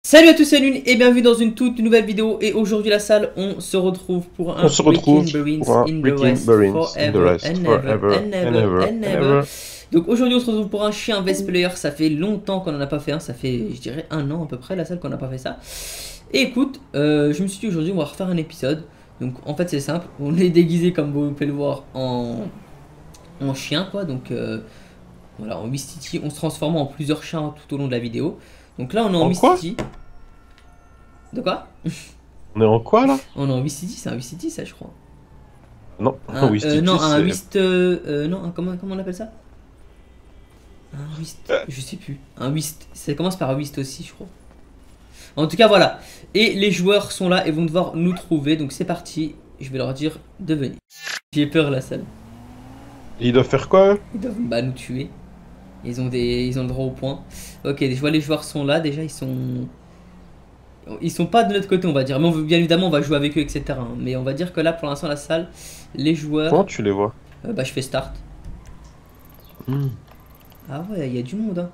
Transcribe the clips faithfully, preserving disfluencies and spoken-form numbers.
Salut à tous, c'est Lune et bienvenue dans une toute nouvelle vidéo. Et aujourd'hui la salle, on se retrouve pour un on se retrouve Breaking pour un in the Breaking West Barons in forever the West and never forever and never and ever and and never. ever. Donc aujourd'hui on se retrouve pour un chien Vest Player. Ça fait longtemps qu'on en a pas fait un, ça fait je dirais un an à peu près la salle qu'on n'a pas fait ça. Et écoute, euh, je me suis dit aujourd'hui on va refaire un épisode. Donc en fait c'est simple, on est déguisé comme vous pouvez le voir en, en chien quoi. Donc euh, voilà, en Mistiti, on se transforme en plusieurs chiens tout au long de la vidéo. Donc là on est en, En quoi Mistiti. De quoi? On est en quoi là? On est en Wistiti, c'est un Wistiti ça je crois. Non, Un, oui, euh, non, un c'est... Wist... Euh, euh, non, un, comment, comment on appelle ça? Un Wist... Je sais plus. Un Wist... Ça commence par un Wist aussi je crois. En tout cas voilà. Et les joueurs sont là et vont devoir nous trouver. Donc c'est parti. Je vais leur dire de venir. J'ai peur la salle. Ils doivent faire quoi eux? Ils doivent bah, nous tuer. Ils ont, des... Ils ont le droit au point. Ok, je vois les joueurs sont là. Déjà ils sont... Ils sont pas de notre côté on va dire, mais on veut, bien évidemment on va jouer avec eux etc hein. Mais on va dire que là pour l'instant la salle, les joueurs... Comment tu les vois? euh, Bah je fais start. hmm. Ah ouais il y a du monde hein.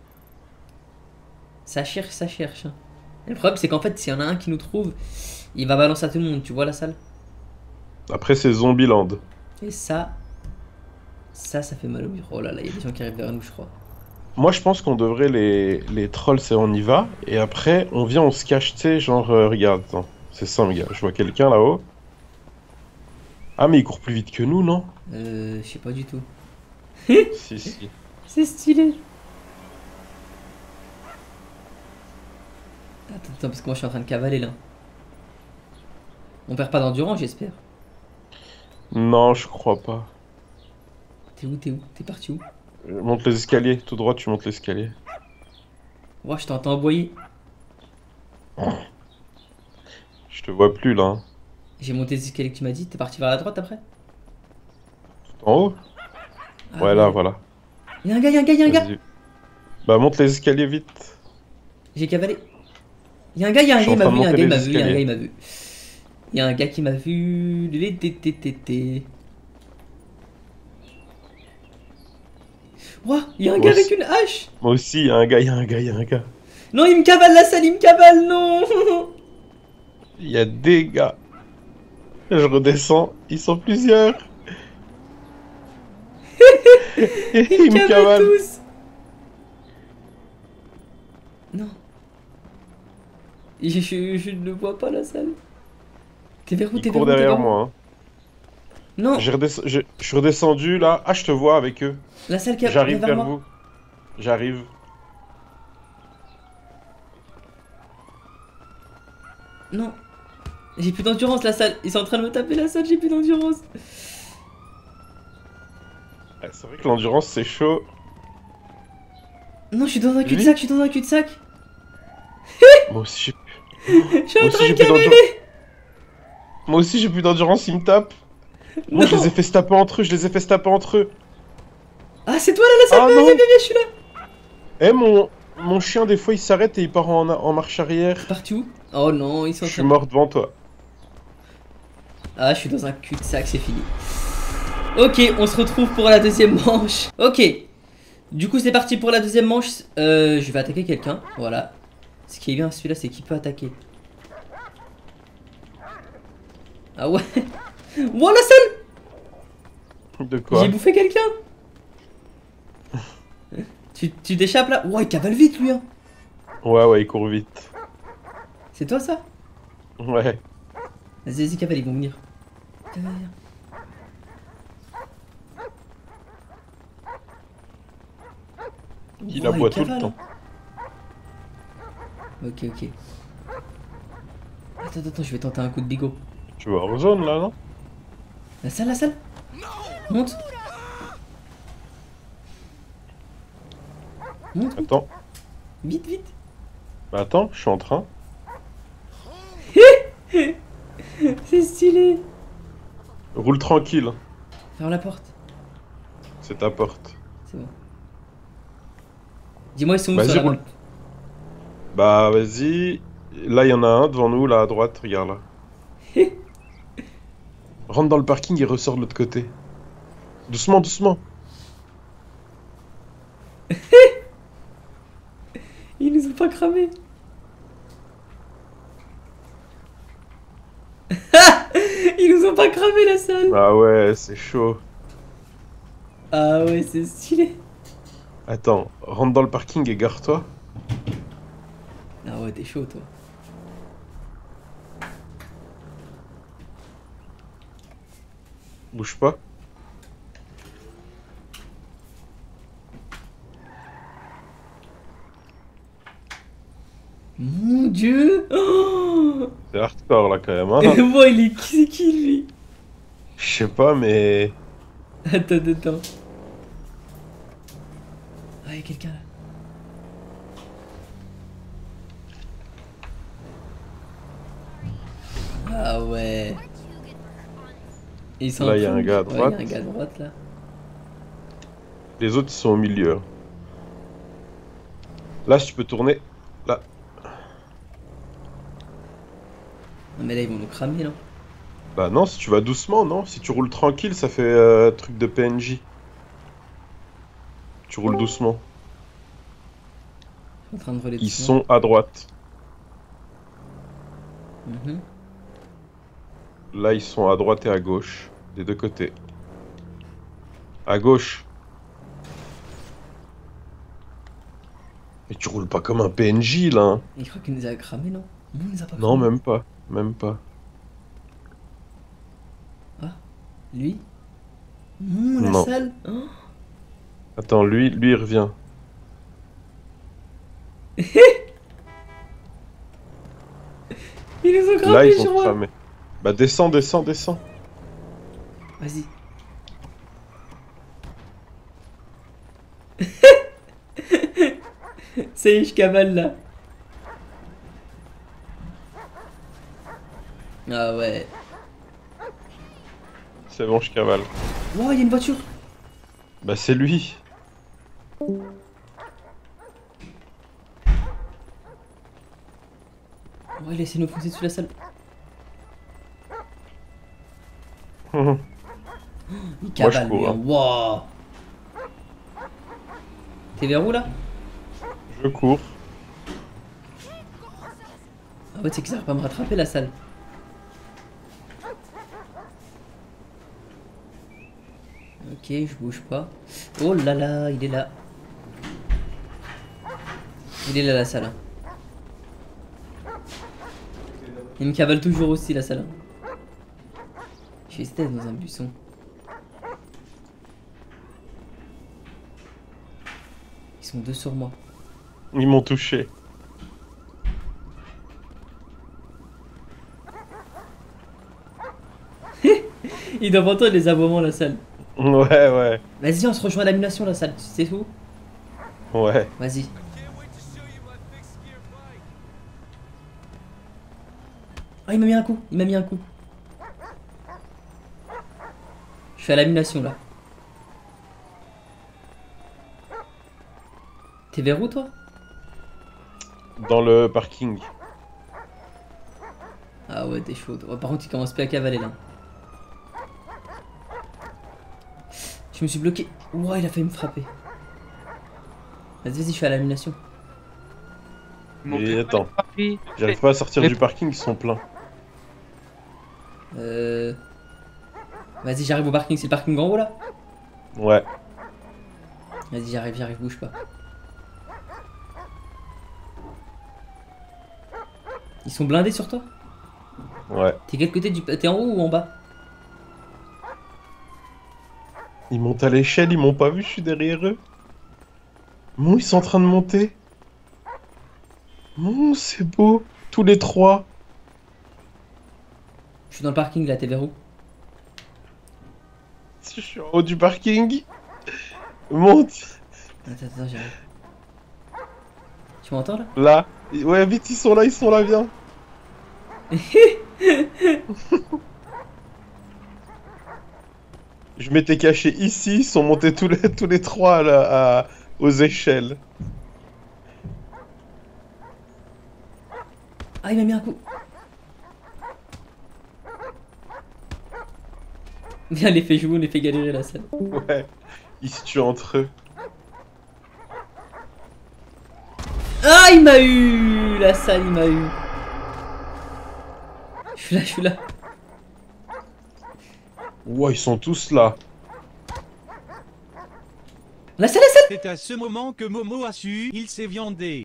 Ça cherche, ça cherche hein. Et le problème c'est qu'en fait s'il y en a un qui nous trouve, il va balancer à tout le monde, tu vois la salle. Après c'est Zombieland. Et ça, ça ça fait mal au mur. Oh là là il y a des gens qui arrivent vers nous je crois. Moi je pense qu'on devrait les, les trolls, c'est on y va, et après on vient, on se cache, tu sais, genre, euh, regarde, attends, c'est ça mes gars, je vois quelqu'un là-haut. Ah mais il court plus vite que nous, non? Euh, je sais pas du tout. Si, si. C'est stylé. Attends, attends, parce que moi je suis en train de cavaler là. On perd pas d'endurance j'espère. Non, je crois pas. T'es où, t'es où? T'es parti où? Euh, Monte les escaliers, tout droit tu montes l'escalier. Ouais je t'entends aboyer. Je te vois plus là. Hein. J'ai monté les escaliers que tu m'as dit, t'es parti vers la droite après? En haut? Ah, Ouais là, voilà. Y'a un gars, y'a un gars, y'a un gars. Vas-y. Bah monte les escaliers vite. J'ai cavalé. Y'a un gars, y'a un Je gars, suis il en m'a train vu, de y'a un monter gars, il les m'a vu, y'a un gars, escaliers. il m'a vu. Y'a un gars qui m'a vu. Les tététété. Ouah, y'a un Moi gars avec aussi, une hache. moi aussi, y a un gars, y a un gars, y a un gars. Non, il me cavale la salle, il me cavale, non. Il y a des gars. Je redescends, ils sont plusieurs. Ils Ils me me cavalent cavalent. tous. Non. Je, je, je ne vois pas la salle. T'es vers où, Ils t'es vers courent où, t'es derrière vers où? moi. Hein. Non, J'ai redescend- Je je suis redescendu là. Ah, je te vois avec eux. la salle qui vient J'arrive vers vers moi. vous. J'arrive. Non. J'ai plus d'endurance, la salle. Ils sont en train de me taper la salle, j'ai plus d'endurance. Ouais, c'est vrai que l'endurance c'est chaud. Non, je suis dans un Vite. cul-de-sac, je suis dans un cul-de-sac. Moi aussi j'ai. Je suis en Moi train aussi de j'ai plus cavaler. d'endurance. Moi aussi j'ai plus d'endurance, ils me tapent. Non, Non. je les ai fait se taper entre eux, je les ai fait se taper entre eux. Ah, c'est toi là, la salle, Ah viens, non. viens, viens, je suis là. Eh mon mon chien des fois il s'arrête et il part en, en marche arrière. Parti où? Oh non, ils sont en Je train suis de... mort devant toi. Ah, je suis dans un cul-de-sac, c'est fini. Ok, on se retrouve pour la deuxième manche. Ok. Du coup, c'est parti pour la deuxième manche. Euh, je vais attaquer quelqu'un. Voilà. Ce qui est bien, celui-là, c'est qu'il peut attaquer. Ah ouais. Wow, la salle. De quoi? J'ai bouffé quelqu'un. Tu tu t'échappes là? Ouais, il cavale vite, lui. Hein. Ouais ouais, il court vite. C'est toi, ça? Ouais. Vas-y, vas-y, cavale, ils vont venir. Viens, viens, viens. Il Oh, aboie tout le cavale. temps. Ok, ok. Attends, attends, je vais tenter un coup de bigot. Tu vois en zone là, non? La salle, la salle. Monte. Monte, monte. Attends. Vite, vite. Bah attends, je suis en train. C'est stylé. Roule tranquille. Ferme la porte. C'est ta porte. C'est bon. Dis-moi, ils sont où Vas-y, sur la roule. map? Bah vas-y. Là, il y en a un devant nous, là à droite, regarde là. Rentre dans le parking et ressort de l'autre côté. Doucement, doucement. Ils nous ont pas cramé. faut pas cramer la salle. Ah ouais, c'est chaud. Ah ouais, c'est stylé. Attends, rentre dans le parking et gare-toi. Ah ouais, t'es chaud toi. Bouge pas. Mon dieu. Oh, C'est hardcore là quand même, et hein. moi, il est qui, c'est qui lui? Je sais pas, mais... Attends, attends. Ah, y'a quelqu'un là. Ah ouais. Ils sont Là, en y a train un de- gars à Ouais, droite. y a un gars à droite là. Les autres, ils sont au milieu. Là, si tu peux tourner. Là. Non mais là ils vont nous cramer non? Bah non, si tu vas doucement, non. Si tu roules tranquille, ça fait euh, truc de P N J. Tu roules doucement. En train de rouler Ils doucement. sont à droite. Mhm. Là, ils sont à droite et à gauche. Des deux côtés. À gauche. Mais tu roules pas comme un P N J, là. Hein. Il croit qu'il nous a cramé non? Non, il nous a pas Non, cramé. même pas. Même pas. Ah, lui? Non, la Non. salle. Oh. Attends, lui, lui, il revient. Ils nous ont Là, cramé, ils je ont crois. cramé. Bah descends, descends, descends. Vas-y. Ça y est, je cavale là. Ah ouais. C'est bon, je cavale. Wow, il y a une voiture. Bah c'est lui. Ouais, laissez-nous foncer sous la salle. Il Moi, je cavale cours, lui, hein. hein. Wow. T'es vers où là? Je cours. Ah ouais, c'est qu'ils arrivent pas à me rattraper la salle. Ok, je bouge pas. Oh là là, il est là. Il est là la salle. Hein. Il me cavale toujours aussi la salle. Hein. Je suis resté dans un buisson. Ils sont deux sur moi. Ils m'ont touché. Ils doivent entendre les aboiements la salle. Ouais, ouais. Vas-y, on se rejoint à l'animation la salle. Tu sais où? Ouais. Vas-y. Ah, il m'a mis un coup. Il m'a mis un coup. Je suis à l'animation là. T'es vers où toi? Dans le parking. Ah ouais, t'es chaud. Oh, par contre, il commence plus à cavaler là. Je me suis bloqué. Ouah, il a failli me frapper. Vas-y, vas-y, je suis à l'animation. Et attends. J'arrive pas à sortir du parking, ils sont pleins. Euh... Vas-y, j'arrive au parking. C'est le parking en haut là? Ouais. Vas-y, j'arrive, j'arrive, bouge pas. Ils sont blindés sur toi? Ouais. T'es quel côté du... T'es en haut ou en bas? Ils montent à l'échelle, ils m'ont pas vu, je suis derrière eux. Mon, ils sont en train de monter. Mon, c'est beau. Tous les trois. Je suis dans le parking là, t'es vers où? Je suis en haut du parking. Monte. Attends, attends, j'arrive. Tu m'entends là? Là. Ouais, vite, ils sont là, ils sont là, viens. Je m'étais caché ici, ils sont montés tous les, tous les trois là, à- aux échelles. Ah, il m'a mis un coup. Viens, les fait jouer, on les fait galérer la salle. Ouais. Ils se tuent entre eux. Ah, il m'a eu! La salle, il m'a eu. Je suis là, je suis là. Ouais, ils sont tous là. La selle, la selle. C'est à ce moment que Momo a su, il s'est viandé.